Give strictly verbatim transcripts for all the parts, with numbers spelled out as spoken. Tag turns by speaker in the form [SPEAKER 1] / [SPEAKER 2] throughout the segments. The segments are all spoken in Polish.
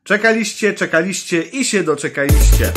[SPEAKER 1] Czekaliście, czekaliście i się doczekaliście.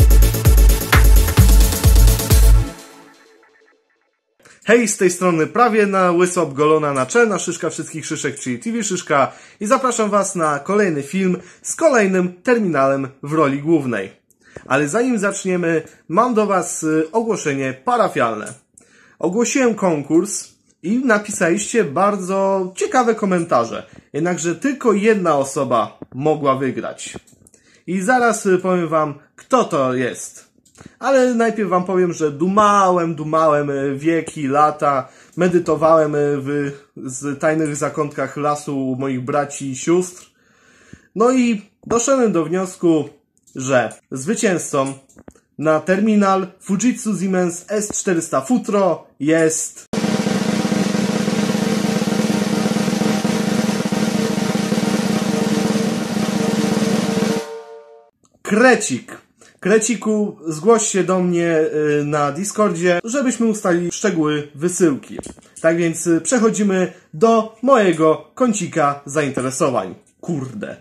[SPEAKER 1] Hej, z tej strony prawie na łyso obgolona naczelna szyszka wszystkich szyszek, czyli T V Szyszka, i zapraszam Was na kolejny film z kolejnym terminalem w roli głównej. Ale zanim zaczniemy, mam do Was ogłoszenie parafialne. Ogłosiłem konkurs i napisaliście bardzo ciekawe komentarze. Jednakże tylko jedna osoba mogła wygrać. I zaraz powiem Wam, kto to jest. Ale najpierw Wam powiem, że dumałem, dumałem wieki, lata, medytowałem w z tajnych zakątkach lasu moich braci i sióstr. No i doszedłem do wniosku, że zwycięzcą na terminal Fujitsu Siemens S czterysta Futro jest... Krecik. Kreciku, zgłoś się do mnie na Discordzie, żebyśmy ustalili szczegóły wysyłki. Tak więc przechodzimy do mojego kącika zainteresowań. Kurde.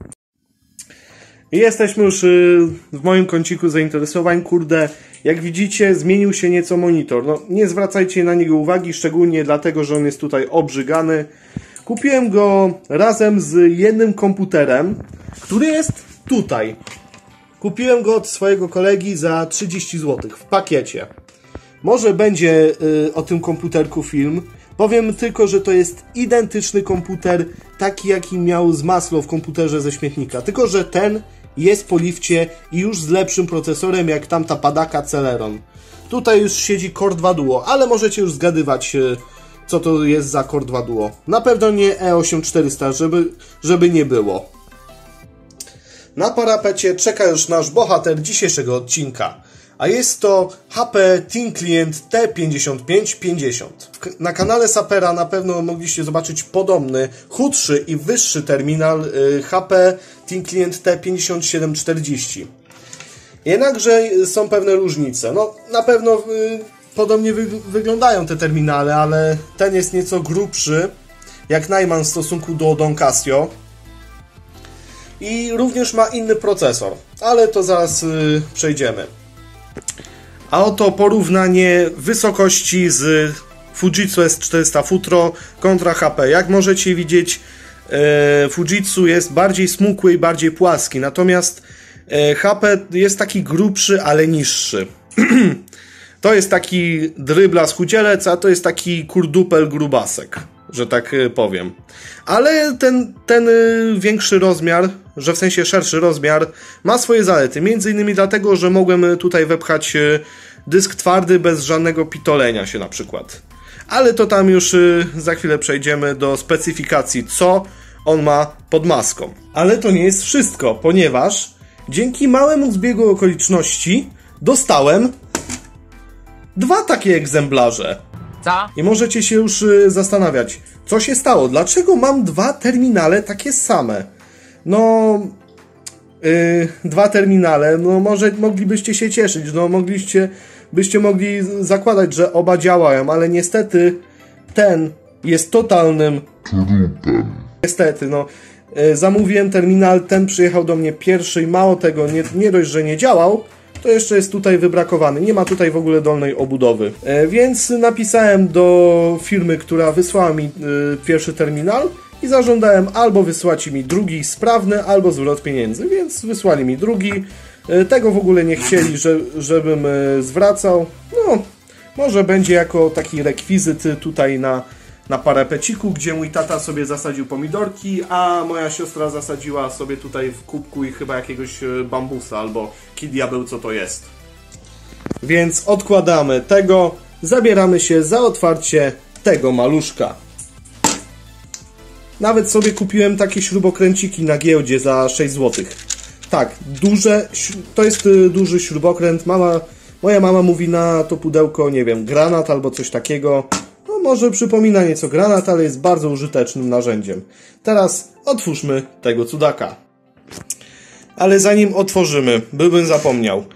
[SPEAKER 1] I jesteśmy już w moim kąciku zainteresowań. Kurde, jak widzicie, zmienił się nieco monitor. No, nie zwracajcie na niego uwagi, szczególnie dlatego, że on jest tutaj obrzygany. Kupiłem go razem z jednym komputerem, który jest tutaj. Kupiłem go od swojego kolegi za trzydzieści złotych w pakiecie. Może będzie y, o tym komputerku film. Powiem tylko, że to jest identyczny komputer, taki jaki miał z Maslow w komputerze ze śmietnika. Tylko że ten jest po lifcie i już z lepszym procesorem jak tamta padaka Celeron. Tutaj już siedzi Core dwa Duo, ale możecie już zgadywać, y, co to jest za Core dwa Duo. Na pewno nie E osiem czterysta, żeby, żeby nie było. Na parapecie czeka już nasz bohater dzisiejszego odcinka, a jest to H P ThinkClient T pięćdziesiąt pięć pięćdziesiąt. Na kanale Sapera na pewno mogliście zobaczyć podobny, chudszy i wyższy terminal H P ThinkClient T pięćdziesiąt siedem czterdzieści. Jednakże są pewne różnice. No, na pewno y, podobnie wy wyglądają te terminale, ale ten jest nieco grubszy, jak najman w stosunku do Don Casio. I również ma inny procesor, ale to zaraz yy, przejdziemy. A oto porównanie wysokości z Fujitsu S czterysta Futro kontra H P. Jak możecie widzieć, yy, Fujitsu jest bardziej smukły i bardziej płaski, natomiast yy, H P jest taki grubszy, ale niższy. To jest taki dryblas chudzielec, a to jest taki kurdupel grubasek, że tak powiem. Ale ten, ten większy rozmiar, że w sensie szerszy rozmiar, ma swoje zalety. Między innymi dlatego, że mogłem tutaj wepchać dysk twardy bez żadnego pitolenia się na przykład. Ale to tam już za chwilę przejdziemy do specyfikacji, co on ma pod maską. Ale to nie jest wszystko, ponieważ dzięki małemu zbiegu okoliczności dostałem dwa takie egzemplarze.
[SPEAKER 2] Co?
[SPEAKER 1] I możecie się już zastanawiać, co się stało? Dlaczego mam dwa terminale takie same? No, yy, dwa terminale, no może moglibyście się cieszyć, no mogliście, byście mogli zakładać, że oba działają, ale niestety ten jest totalnym trupem. Niestety, no, yy, zamówiłem terminal, ten przyjechał do mnie pierwszy i mało tego, nie, nie dość, że nie działał, to jeszcze jest tutaj wybrakowany. Nie ma tutaj w ogóle dolnej obudowy. E, więc napisałem do firmy, która wysłała mi e, pierwszy terminal i zażądałem albo wysłać mi drugi sprawny, albo zwrot pieniędzy. Więc wysłali mi drugi. E, tego w ogóle nie chcieli, że, żebym e, zwracał. No, może będzie jako taki rekwizyt tutaj na, na parapeciku, gdzie mój tata sobie zasadził pomidorki, a moja siostra zasadziła sobie tutaj w kubku i chyba jakiegoś bambusa, albo ki diabeł co to jest. Więc odkładamy tego, zabieramy się za otwarcie tego maluszka. Nawet sobie kupiłem takie śrubokręciki na giełdzie za sześć złotych. Tak, duże, to jest duży śrubokręt. Mama, moja mama mówi na to pudełko, nie wiem, granat albo coś takiego. No może przypomina nieco granat, ale jest bardzo użytecznym narzędziem. Teraz otwórzmy tego cudaka. Ale zanim otworzymy, byłbym zapomniał.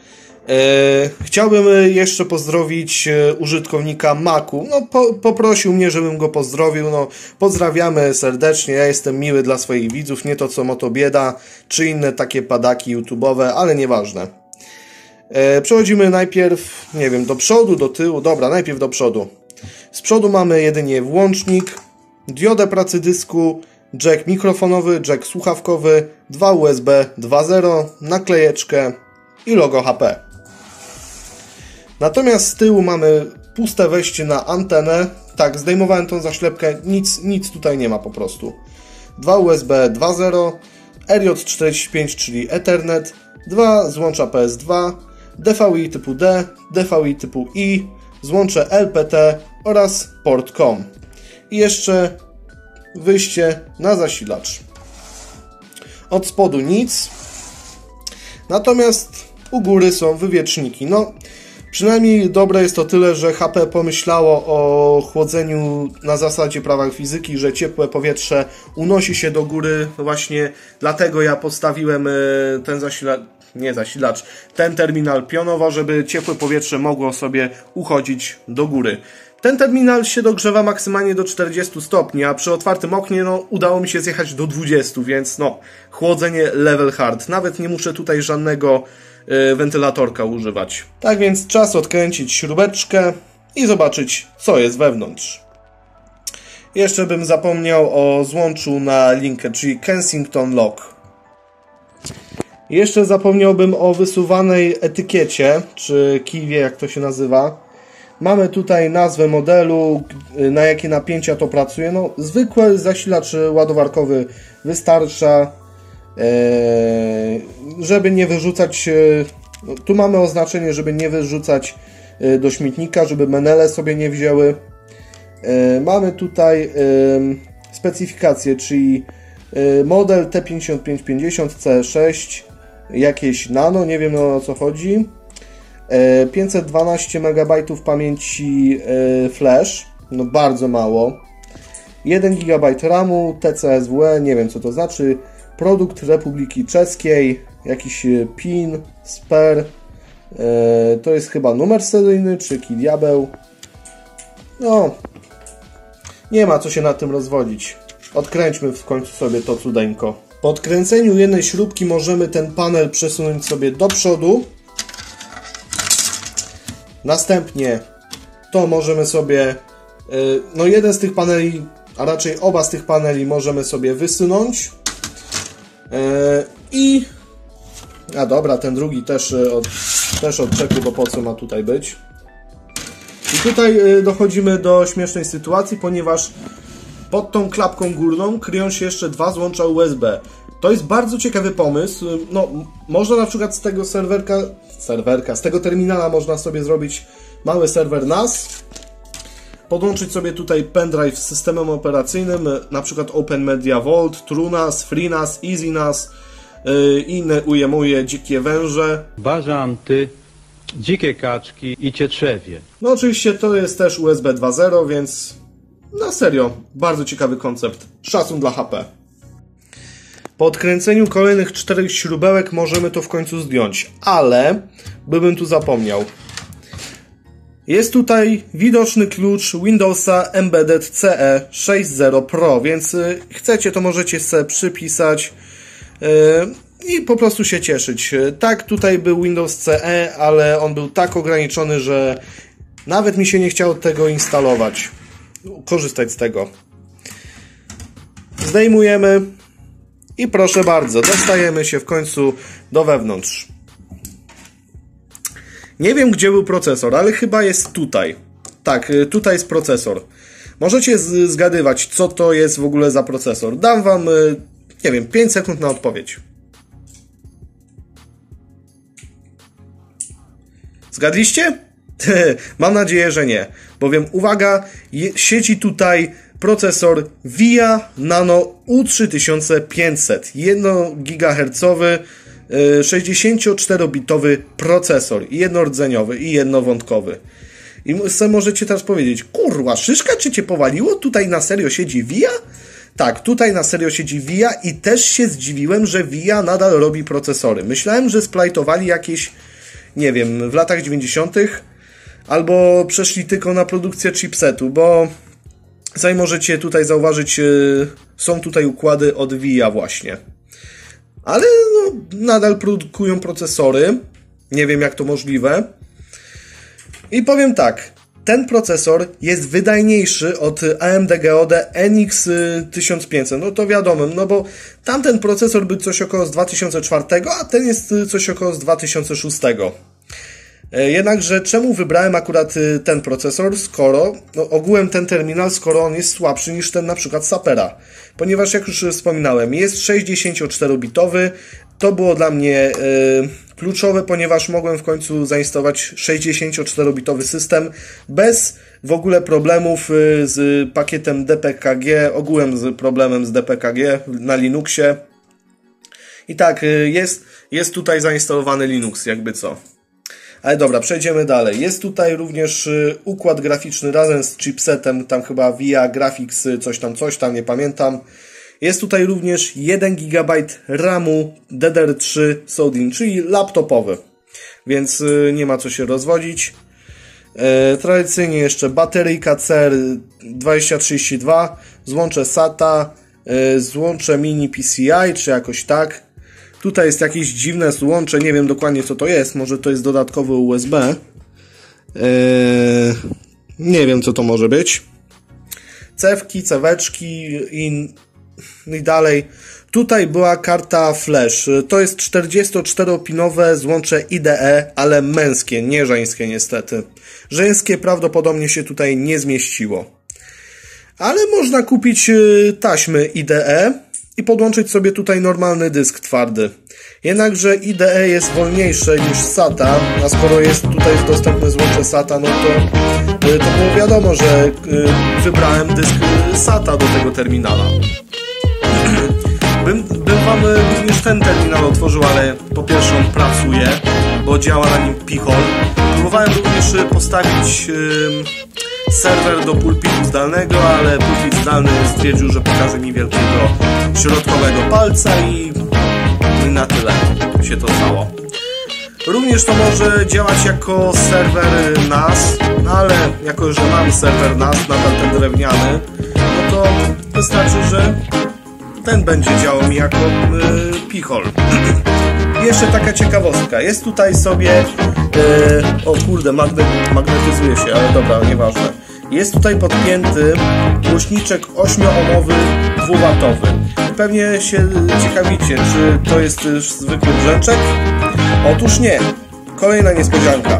[SPEAKER 1] Chciałbym jeszcze pozdrowić użytkownika Macu. No, po, poprosił mnie, żebym go pozdrowił. No, pozdrawiamy serdecznie. Ja jestem miły dla swoich widzów, nie to co Motobieda, czy inne takie padaki YouTube'owe, ale nieważne. Przechodzimy najpierw, nie wiem, do przodu, do tyłu. Dobra, najpierw do przodu. Z przodu mamy jedynie włącznik, diodę pracy dysku, jack mikrofonowy, jack słuchawkowy, dwa U S B dwa zero, naklejeczkę i logo H P. Natomiast z tyłu mamy puste wejście na antenę. Tak, zdejmowałem tą zaślepkę, nic, nic tutaj nie ma po prostu. dwa U S B dwa zero, R J czterdzieści pięć, czyli Ethernet, dwa złącza P S dwa, D V I typu D, D V I typu I, złącze L P T oraz port COM. I jeszcze wyjście na zasilacz. Od spodu nic. Natomiast u góry są wywieczniki. No, przynajmniej dobre jest to tyle, że H P pomyślało o chłodzeniu na zasadzie prawa fizyki, że ciepłe powietrze unosi się do góry. Właśnie dlatego ja postawiłem ten zasilacz, nie zasilacz, ten terminal pionowo, żeby ciepłe powietrze mogło sobie uchodzić do góry. Ten terminal się dogrzewa maksymalnie do czterdziestu stopni, a przy otwartym oknie no, udało mi się zjechać do dwudziestu, więc no, chłodzenie level hard. Nawet nie muszę tutaj żadnego y, wentylatorka używać. Tak więc czas odkręcić śrubeczkę i zobaczyć, co jest wewnątrz. Jeszcze bym zapomniał o złączu na linkę, czyli Kensington Lock. Jeszcze zapomniałbym o wysuwanej etykiecie, czy kiwie, jak to się nazywa. Mamy tutaj nazwę modelu, na jakie napięcia to pracuje. No, zwykły zasilacz ładowarkowy wystarcza, żeby nie wyrzucać. Tu mamy oznaczenie, żeby nie wyrzucać do śmietnika, żeby menele sobie nie wzięły. Mamy tutaj specyfikację, czyli model T pięćdziesiąt pięć pięćdziesiąt C sześć, jakieś nano, nie wiem o co chodzi. pięćset dwanaście megabajtów pamięci flash, no bardzo mało. jeden gigabajt ramu, T C S W E, nie wiem co to znaczy. Produkt Republiki Czeskiej, jakiś pin, sper. To jest chyba numer seryjny, czy kij diabeł. No, nie ma co się nad tym rozwodzić. Odkręćmy w końcu sobie to cudeńko. Po odkręceniu jednej śrubki możemy ten panel przesunąć sobie do przodu. Następnie to możemy sobie, no jeden z tych paneli, a raczej oba z tych paneli możemy sobie wysunąć. I, a dobra, ten drugi też, od, też odczepię, bo po co ma tutaj być. I tutaj dochodzimy do śmiesznej sytuacji, ponieważ pod tą klapką górną kryją się jeszcze dwa złącza U S B. To jest bardzo ciekawy pomysł. No, można na przykład z tego serwerka, serwerka, z tego terminala można sobie zrobić mały serwer N A S, podłączyć sobie tutaj pendrive z systemem operacyjnym, na przykład OpenMedia Vault, TrueNAS, FreeNAS, EasyNAS, yy, inne ujemuje, dzikie węże,
[SPEAKER 2] bażanty, dzikie kaczki i cietrzewie.
[SPEAKER 1] No oczywiście to jest też U S B dwa zero, więc na serio, bardzo ciekawy koncept. Szacun dla H P. Po odkręceniu kolejnych czterech śrubełek możemy to w końcu zdjąć, ale bym tu zapomniał. Jest tutaj widoczny klucz Windowsa Embedded C E sześć zero Pro, więc chcecie to możecie sobie przypisać yy, i po prostu się cieszyć. Tak, tutaj był Windows C E, ale on był tak ograniczony, że nawet mi się nie chciało tego instalować. Korzystać z tego. Zdejmujemy. I proszę bardzo, dostajemy się w końcu do wewnątrz. Nie wiem, gdzie był procesor, ale chyba jest tutaj. Tak, tutaj jest procesor. Możecie zgadywać, co to jest w ogóle za procesor. Dam wam, nie wiem, pięć sekund na odpowiedź. Zgadliście? Mam nadzieję, że nie. Bowiem, uwaga, siedzi tutaj procesor VIA Nano U trzy tysiące pięćset. jeden gigahercowy, sześćdziesięcioczterobitowy procesor. Jednordzeniowy i jednowątkowy. I sobie możecie teraz powiedzieć, kurwa, szyszka, czy cię powaliło? Tutaj na serio siedzi VIA? Tak, tutaj na serio siedzi VIA i też się zdziwiłem, że VIA nadal robi procesory. Myślałem, że splajtowali jakieś nie wiem, w latach dziewięćdziesiątych albo przeszli tylko na produkcję chipsetu, bo sami możecie tutaj zauważyć, są tutaj układy od V I A właśnie. Ale no, nadal produkują procesory. Nie wiem, jak to możliwe. I powiem tak, ten procesor jest wydajniejszy od A M D G O D N X tysiąc pięćset. No to wiadomo, no bo tamten procesor był coś około z dwa tysiące czwartego, a ten jest coś około z dwa tysiące szóstego. Jednakże czemu wybrałem akurat ten procesor, skoro no, ogółem ten terminal, skoro on jest słabszy niż ten na przykład Sapera? Ponieważ jak już wspominałem, jest sześćdziesięcioczterobitowy, to było dla mnie y, kluczowe, ponieważ mogłem w końcu zainstalować sześćdziesięcioczterobitowy system bez w ogóle problemów y, z pakietem D P K G, ogółem z problemem z D P K G na Linuxie. I tak, y, jest, jest tutaj zainstalowany Linux, jakby co. Ale dobra, przejdziemy dalej. Jest tutaj również układ graficzny razem z chipsetem, tam chyba V I A Graphics, coś tam, coś tam, nie pamiętam. Jest tutaj również jeden gigabajt ramu D D R trzy Soudin, czyli laptopowy, więc nie ma co się rozwodzić. E, tradycyjnie jeszcze bateryjka C R dwadzieścia trzydzieści dwa, złącze SATA, e, złącze mini P C I, czy jakoś tak. Tutaj jest jakieś dziwne złącze, nie wiem dokładnie co to jest, może to jest dodatkowy U S B. Eee, nie wiem co to może być. Cewki, ceweczki i, i dalej. Tutaj była karta flash. To jest czterdziestoczteropinowe złącze I D E, ale męskie, nie żeńskie niestety. Żeńskie prawdopodobnie się tutaj nie zmieściło. Ale można kupić taśmy I D E i podłączyć sobie tutaj normalny dysk twardy. Jednakże I D E jest wolniejsze niż SATA, a skoro jest tutaj dostępne złącze SATA, no to, to było wiadomo, że wybrałem dysk SATA do tego terminala. Bym, bym wam również ten terminal otworzył, ale po pierwsze on pracuje, bo działa na nim P-hole. Próbowałem również postawić yy, serwer do pulpitu zdalnego, ale pulpit zdalny stwierdził, że pokaże mi wielkiego środkowego palca i na tyle się to stało. Również to może działać jako serwer N A S, no ale jako, że mam serwer N A S, nadal ten drewniany, no to wystarczy, że ten będzie działał mi jako yy, P-hole. Jeszcze taka ciekawostka. Jest tutaj sobie yy, o kurde, magne, magnetyzuje się, ale dobra, nieważne. Jest tutaj podpięty głośniczek ośmioohmowy dwuwatowy. Pewnie się ciekawicie, czy to jest zwykły brzęczek? Otóż nie. Kolejna niespodzianka.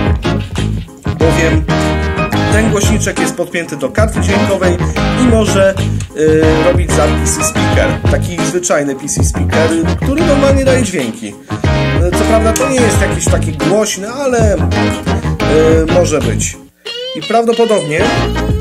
[SPEAKER 1] Bowiem ten głośniczek jest podpięty do karty dźwiękowej i może yy, robić za P C speaker. Taki zwyczajny P C speaker, który normalnie daje dźwięki. Co prawda to nie jest jakiś taki głośny, ale yy, może być. I prawdopodobnie yy,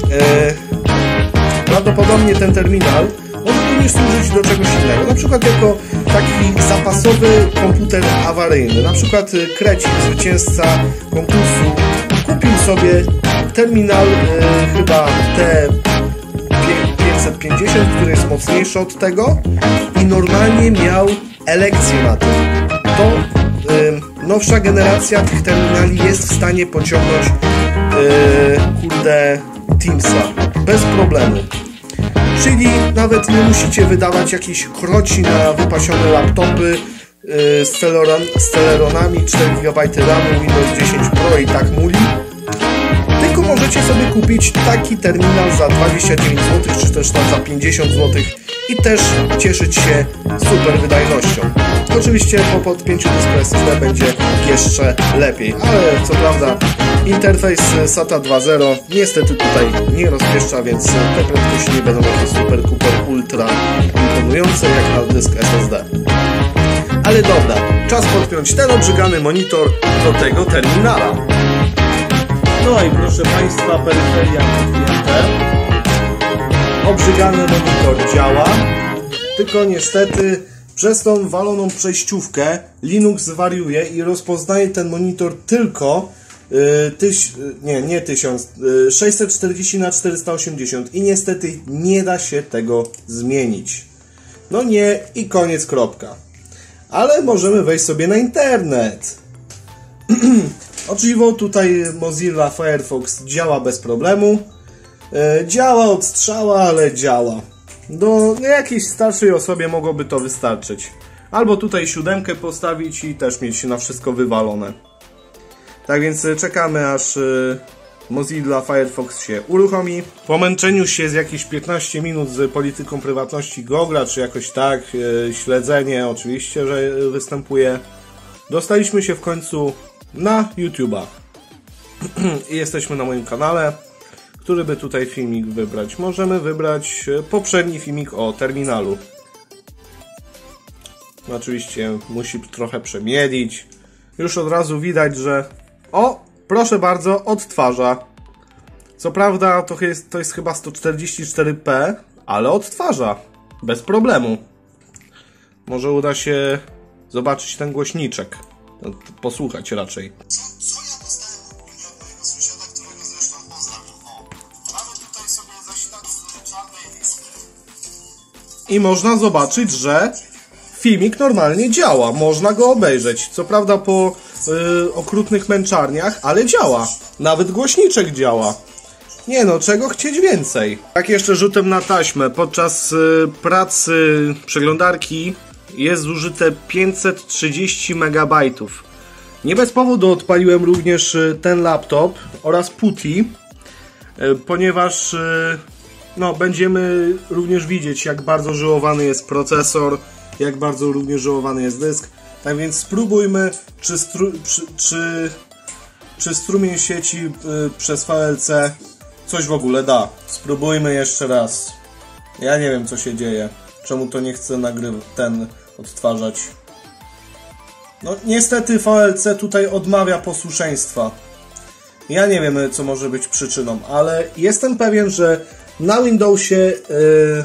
[SPEAKER 1] prawdopodobnie ten terminal może również służyć do czegoś innego. Na przykład jako taki zapasowy komputer awaryjny. Na przykład Krecik, zwycięzca konkursu, kupił sobie terminal yy, chyba T pięćset pięćdziesiąt, który jest mocniejszy od tego i normalnie miał elekcję na tym. To yy, nowsza generacja tych terminali jest w stanie pociągnąć yy, kurde Teamsa bez problemu. Czyli nawet nie musicie wydawać jakichś kroci na wypasione laptopy yy, z, Celeron, z Celeronami, cztery gigabajty ramu, Windows dziesięć Pro i tak muli. Tylko możecie sobie kupić taki terminal za dwadzieścia dziewięć złotych, czy też tam za pięćdziesiąt złotych i też cieszyć się super wydajnością. Oczywiście po podpięciu dysku S S D będzie jeszcze lepiej, ale co prawda interfejs SATA dwa zero niestety tutaj nie rozpieszcza, więc te prędkości nie będą jakieś super, super, ultra imponujące jak na dysk S S D. Ale dobra, czas podpiąć ten obrzygany monitor do tego terminala. No i proszę Państwa, peryferia podpięte. Obrzygany monitor działa, tylko niestety przez tą waloną przejściówkę Linux wariuje i rozpoznaje ten monitor tylko yy, tyś, nie, nie tysiąc, yy, sześćset czterdzieści na czterysta osiemdziesiąt i niestety nie da się tego zmienić. No nie i koniec, kropka. Ale możemy wejść sobie na internet. O dziwo tutaj Mozilla Firefox działa bez problemu. E, działa od strzała, ale działa. Do jakiejś starszej osobie mogłoby to wystarczyć. Albo tutaj siódemkę postawić i też mieć na wszystko wywalone. Tak więc czekamy, aż Mozilla Firefox się uruchomi. Po męczeniu się z jakieś piętnaście minut z polityką prywatności Google'a, czy jakoś tak, śledzenie oczywiście, że występuje, dostaliśmy się w końcu na YouTube'a. I jesteśmy na moim kanale. Który by tutaj filmik wybrać? Możemy wybrać poprzedni filmik o terminalu. Oczywiście musi trochę przemielić. Już od razu widać, że... O! Proszę bardzo, odtwarza. Co prawda to jest, to jest chyba sto czterdzieści cztery p, ale odtwarza. Bez problemu. Może uda się zobaczyć ten głośniczek. Posłuchać raczej. Co, co ja dostałem ogólnie od mojego sąsiada, którego zresztą pozdrawiam. O, mamy tutaj sobie zasilacz z czarnej listy. I można zobaczyć, że filmik normalnie działa. Można go obejrzeć. Co prawda po y, okrutnych męczarniach, ale działa. Nawet głośniczek działa. Nie no, czego chcieć więcej? Tak jeszcze rzutem na taśmę. Podczas y, pracy przeglądarki jest zużyte pięćset trzydzieści megabajtów. Nie bez powodu odpaliłem również ten laptop oraz PuTTY, ponieważ no, będziemy również widzieć, jak bardzo żyłowany jest procesor, jak bardzo również żyłowany jest dysk. Tak więc spróbujmy, czy, stru czy, czy, czy strumień sieci przez V L C coś w ogóle da. Spróbujmy jeszcze raz. Ja nie wiem, co się dzieje. Czemu to nie chce nagrywać, ten odtwarzać. No niestety V L C tutaj odmawia posłuszeństwa. Ja nie wiem, co może być przyczyną, ale jestem pewien, że na Windowsie yy,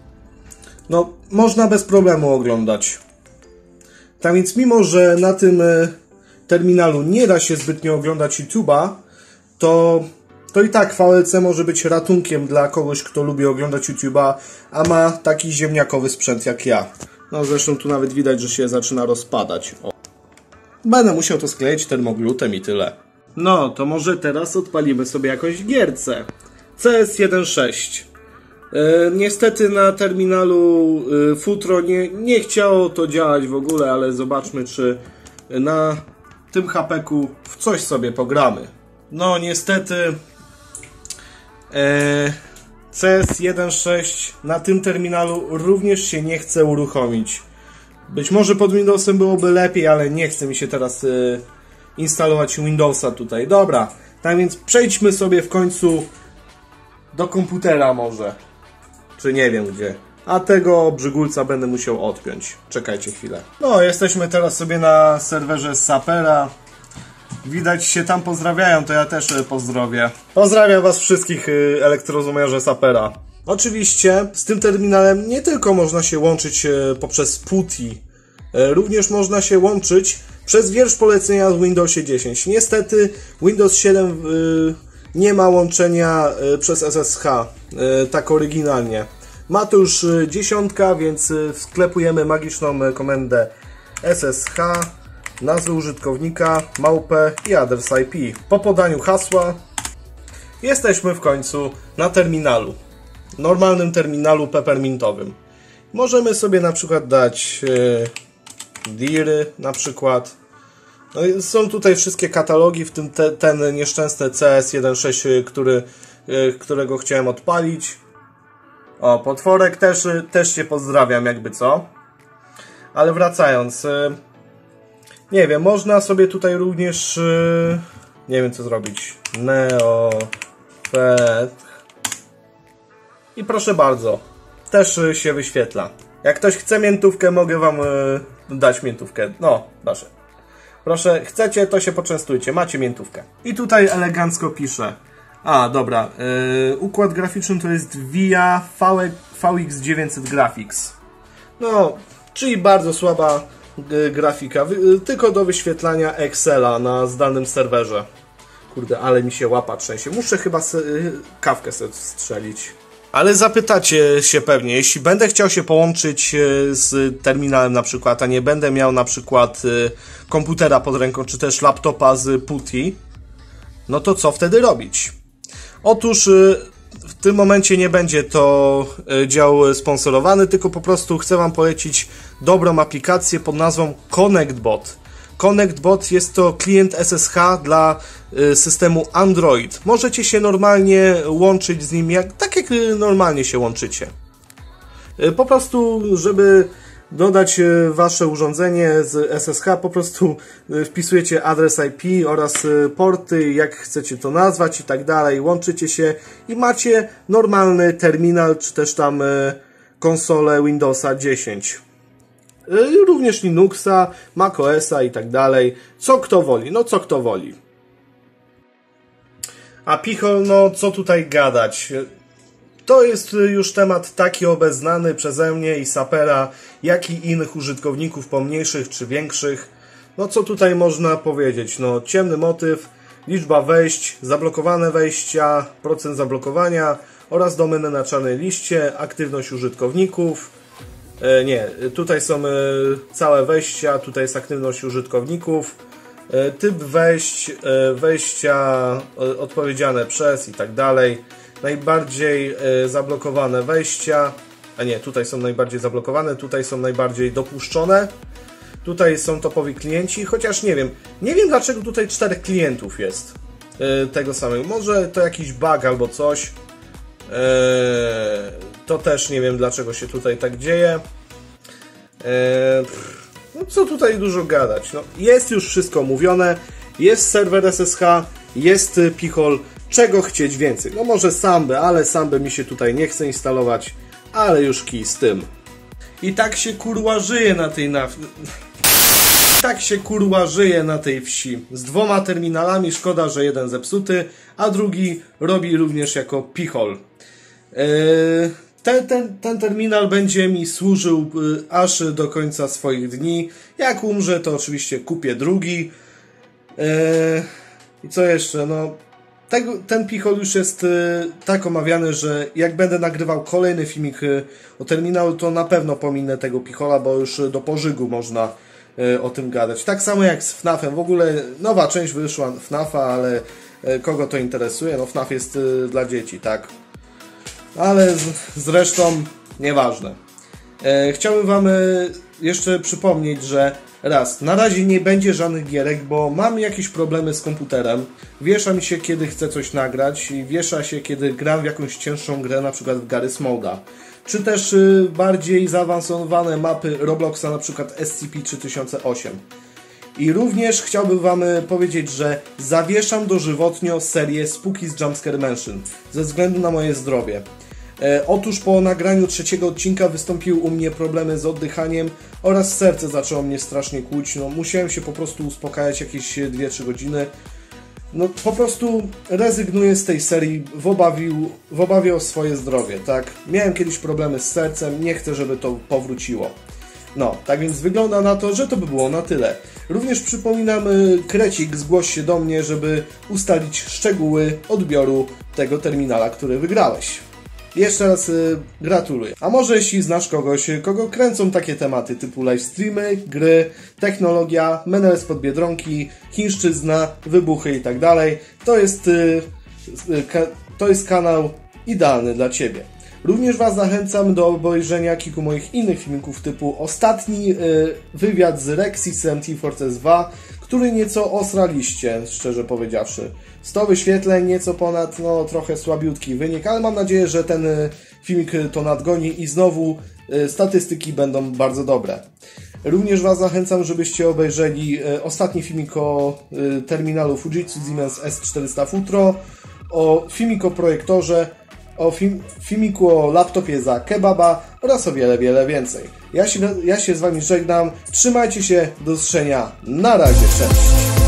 [SPEAKER 1] no, można bez problemu oglądać. Tak więc mimo, że na tym yy, terminalu nie da się zbytnio oglądać YouTube'a, to, to i tak V L C może być ratunkiem dla kogoś, kto lubi oglądać YouTube'a, a ma taki ziemniakowy sprzęt jak ja. No zresztą tu nawet widać, że się zaczyna rozpadać. O. Będę musiał to skleić termoglutem i tyle. No, to może teraz odpalimy sobie jakąś gierce. C S jeden sześć. Yy, niestety na terminalu yy, Futro nie, nie chciało to działać w ogóle, ale zobaczmy, czy na tym hapeku w coś sobie pogramy. No niestety yy, C S jeden sześć na tym terminalu również się nie chce uruchomić. Być może pod Windowsem byłoby lepiej, ale nie chce mi się teraz yy, instalować Windowsa tutaj. Dobra, tak więc przejdźmy sobie w końcu do komputera może. Czy nie wiem gdzie. A tego brzygulca będę musiał odpiąć. Czekajcie chwilę. No, jesteśmy teraz sobie na serwerze Sapera. Widać się tam pozdrawiają, to ja też pozdrowię. Pozdrawiam was wszystkich elektrozumerze Sapera. Oczywiście z tym terminalem nie tylko można się łączyć poprzez PuTTY, również można się łączyć przez wiersz polecenia w Windowsie dziesięć. Niestety Windows siedem nie ma łączenia przez S S H tak oryginalnie. Ma to już dziesiątka, więc sklepujemy magiczną komendę S S H, nazwę użytkownika, małpę i adres I P. Po podaniu hasła jesteśmy w końcu na terminalu. Normalnym terminalu peppermintowym. Możemy sobie na przykład dać e, diry na przykład. No i są tutaj wszystkie katalogi, w tym te, ten nieszczęsny C S jeden sześć, który, e, którego chciałem odpalić. O, potworek też, też Cię pozdrawiam, jakby co. Ale wracając, e, nie wiem, można sobie tutaj również, e, nie wiem co zrobić, neofet. I proszę bardzo, też się wyświetla. Jak ktoś chce miętówkę, mogę wam yy, dać miętówkę. No, proszę. Proszę, chcecie, to się poczęstujcie. Macie miętówkę. I tutaj elegancko pisze. A, dobra. Yy, układ graficzny to jest Via V X dziewięćset Graphics. No, czyli bardzo słaba yy, grafika. Wy, yy, tylko do wyświetlania Excela na zdalnym serwerze. Kurde, ale mi się łapa trzęsie. Muszę chyba se, yy, kawkę sobie strzelić. Ale zapytacie się pewnie, jeśli będę chciał się połączyć z terminalem na przykład, a nie będę miał na przykład komputera pod ręką, czy też laptopa z PuTTY, no to co wtedy robić? Otóż w tym momencie nie będzie to dział sponsorowany, tylko po prostu chcę Wam polecić dobrą aplikację pod nazwą ConnectBot. ConnectBot jest to klient S S H dla systemu Android. Możecie się normalnie łączyć z nim, jak, tak jak normalnie się łączycie. Po prostu, żeby dodać Wasze urządzenie z S S H, po prostu wpisujecie adres I P oraz porty, jak chcecie to nazwać i tak dalej. Łączycie się i macie normalny terminal, czy też tam konsolę Windowsa dziesięć. Również Linuxa, macOSa i tak dalej. Co kto woli, no co kto woli. A Pichol, no co tutaj gadać. To jest już temat taki obeznany przeze mnie i Sapera, jak i innych użytkowników pomniejszych czy większych. No co tutaj można powiedzieć? No ciemny motyw, liczba wejść, zablokowane wejścia, procent zablokowania oraz domeny na czarnej liście, aktywność użytkowników. E, nie, tutaj są e, całe wejścia, tutaj jest aktywność użytkowników, e, typ wejść, e, wejścia e, odpowiedziane przez i tak dalej. Najbardziej e, zablokowane wejścia, a nie, tutaj są najbardziej zablokowane, tutaj są najbardziej dopuszczone. Tutaj są topowi klienci, chociaż nie wiem, nie wiem dlaczego tutaj czterech klientów jest e, tego samego. Może to jakiś bug albo coś. E, to też nie wiem dlaczego się tutaj tak dzieje. E, no co tutaj dużo gadać. No, jest już wszystko mówione. Jest serwer S S H, jest Pichol. Czego chcieć więcej? No może Sambę, ale Sambę mi się tutaj nie chce instalować, ale już kij z tym. I tak się kurwa żyje na tej na... Tak się kurwa żyje na tej wsi. Z dwoma terminalami, szkoda, że jeden zepsuty, a drugi robi również jako Pichol. Yy, ten, ten, ten terminal będzie mi służył yy, aż do końca swoich dni. Jak umrze, to oczywiście kupię drugi. Yy, I co jeszcze? No... Tego, ten Pichol już jest y, tak omawiany, że jak będę nagrywał kolejny filmik y, o terminalu, to na pewno pominę tego Pichola, bo już do pożygu można y, o tym gadać. Tak samo jak z FNAF-em. W ogóle nowa część wyszła F NAF-a, ale y, kogo to interesuje? No F NAF jest y, dla dzieci, tak? Ale z, zresztą nieważne. Y, chciałbym Wam y, jeszcze przypomnieć, że raz, na razie nie będzie żadnych gierek, bo mam jakieś problemy z komputerem. Wiesza mi się, kiedy chcę coś nagrać i wiesza się, kiedy gram w jakąś cięższą grę, na przykład w Garry's Mode'a. Czy też y, bardziej zaawansowane mapy Robloxa, na przykład S C P trzy tysiące osiem. I również chciałbym Wam powiedzieć, że zawieszam dożywotnio serię Spooky's Jumpscare Mansion ze względu na moje zdrowie. E, otóż po nagraniu trzeciego odcinka wystąpiły u mnie problemy z oddychaniem oraz serce zaczęło mnie strasznie kłuć. No, musiałem się po prostu uspokajać jakieś dwie trzy godziny. No po prostu rezygnuję z tej serii w, obawiu, w obawie o swoje zdrowie, tak? Miałem kiedyś problemy z sercem, nie chcę, żeby to powróciło. No, tak więc wygląda na to, że to by było na tyle. Również przypominam, Krecik, zgłoś się do mnie, żeby ustalić szczegóły odbioru tego terminala, który wygrałeś. Jeszcze raz y, gratuluję. A może jeśli znasz kogoś, kogo kręcą takie tematy typu livestreamy, gry, technologia, menele spod Biedronki, chińszczyzna, wybuchy i tak dalej, to jest y, y, ka, to jest kanał idealny dla Ciebie. Również Was zachęcam do obejrzenia kilku moich innych filmików typu ostatni y, wywiad z Rexisem Team Fortress dwa, który nieco osraliście, szczerze powiedziawszy. sto wyświetleń, nieco ponad, no trochę słabiutki wynik, ale mam nadzieję, że ten filmik to nadgoni i znowu y, statystyki będą bardzo dobre. Również Was zachęcam, żebyście obejrzeli y, ostatni filmik o y, terminalu Fujitsu Siemens S czterysta Futro, o filmik o projektorze, o film, filmiku o laptopie za kebaba oraz o wiele, wiele więcej. Ja się, ja się z Wami żegnam, trzymajcie się, do usłyszenia, na razie, cześć!